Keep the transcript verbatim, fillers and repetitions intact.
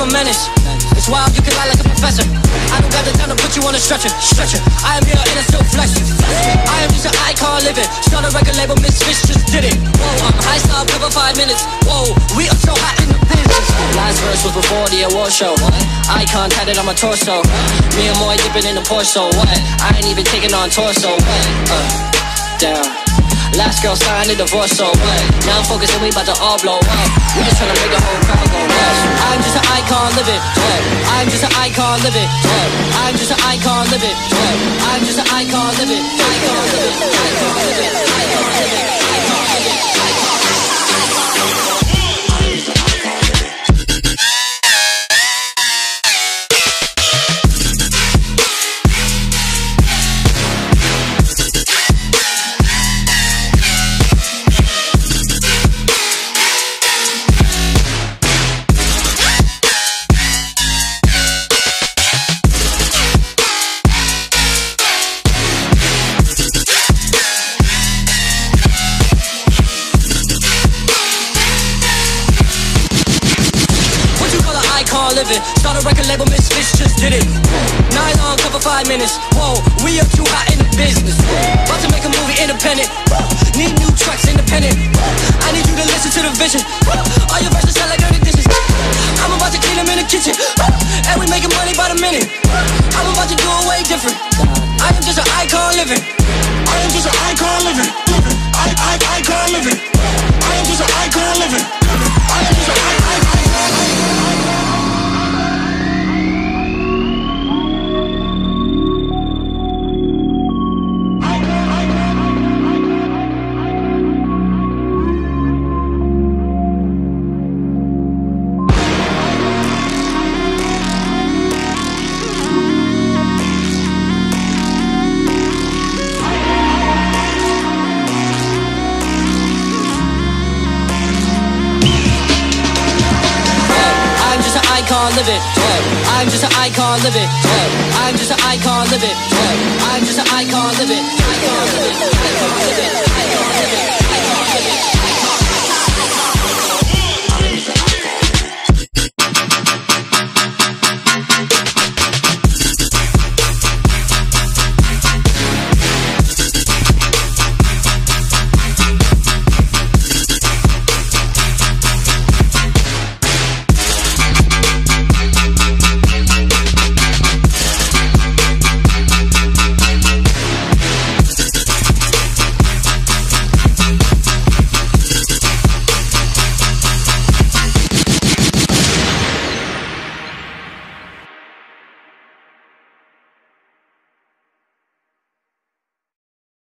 a menace. It's wild, you can lie like a professor. I don't got the time to put you on a stretcher. Stretcher, I am here and I still flex. I am just an icon living. Start a record label, Misfits just did it. Whoa, I'm high style, cover five minutes. Whoa, we are so hot in the business. Last verse was before the award show. Icon tatted on my torso. Me and Moy dipping in the Porto. What? I ain't even taking on torso. What? Uh, down. Last girl signed a divorce, so what? Now I'm focused and we about to all blow up. We just tryna make the whole crowd go nuts. I'm just an icon living. What? I'm just an icon living. What? I'm just an icon living. What? I'm just an icon living. Icon living. Icon living. Icon living. Icon living. Living. Start a record label, Misfits just did it. Nylon cover five minutes. Whoa, we are too hot in the business. About to make a movie independent. Need new tracks independent. I need you to listen to the vision. All your verses sound like dirty dishes. I'm about to clean them in the kitchen. And we making money by the minute. I'm about to do it way different. I am just an icon living. I am just an icon living. I, I, icon living. I am just an icon living. I am just an icon living. Living. I'm just an icon living. I'm just an icon living. I'm just an icon living. Icon living. Icon living. Icon living.